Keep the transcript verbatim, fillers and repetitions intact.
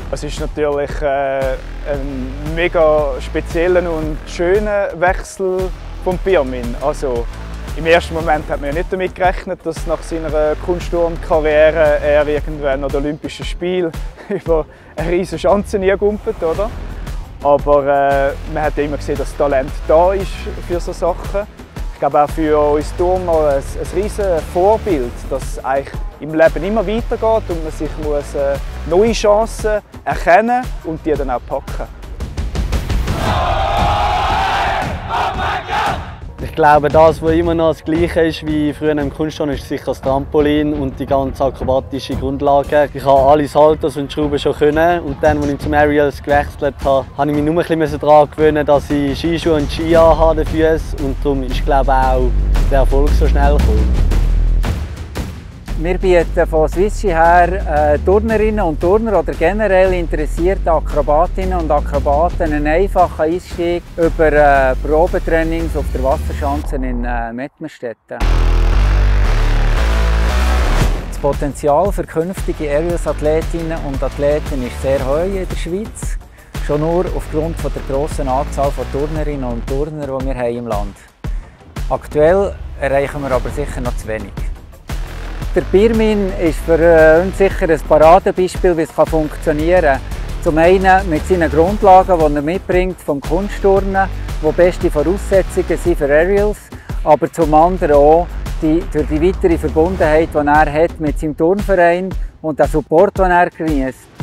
Es ist natürlich äh, ein mega spezieller und schöner Wechsel von Pirmin. Also, im ersten Moment hat man ja nicht damit gerechnet, dass nach seiner Kunstturmkarriere er irgendwann an den Olympischen Spielen über eine riesige Schanze gumpelt, oder? Aber äh, man hat immer gesehen, dass das Talent da ist für solche Sachen. Ich glaube auch für uns Turner ein, ein riesiges Vorbild, dass es eigentlich im Leben immer weitergeht und man sich muss, äh, neue Chancen erkennen und die dann auch packen. Ich glaube, das, was immer noch das Gleiche ist wie früher im Kunstturnen, ist sicher das Trampolin und die ganze akrobatische Grundlage. Ich habe alle Saltos und Schrauben schon können und dann, als ich zum Aerials gewechselt habe, habe ich mich nur ein bisschen daran gewöhnen, dass ich Skischuhe und Ski habe den Füßen und darum ist, glaube ich, auch der Erfolg so schnell gekommen. Wir bieten von Swiss Ski her äh, Turnerinnen und Turner oder generell interessierte Akrobatinnen und Akrobaten einen einfachen Einstieg über äh, Probetrainings auf der Wasserschanze in äh, Mettmerstetten. Das Potenzial für künftige Aerials-Athletinnen und Athleten ist sehr hoch in der Schweiz, schon nur aufgrund von der grossen Anzahl von Turnerinnen und Turner, die wir haben im Land. Aktuell erreichen wir aber sicher noch zu wenig. Der Pirmin ist für uns sicher ein Paradebeispiel, wie es funktionieren kann. Zum einen mit seinen Grundlagen, die er mitbringt vom Kunstturnen, die beste Voraussetzungen sind für Aerials, aber zum anderen auch die, durch die weitere Verbundenheit, die er hat mit seinem Turnverein und den Support, den er genießt.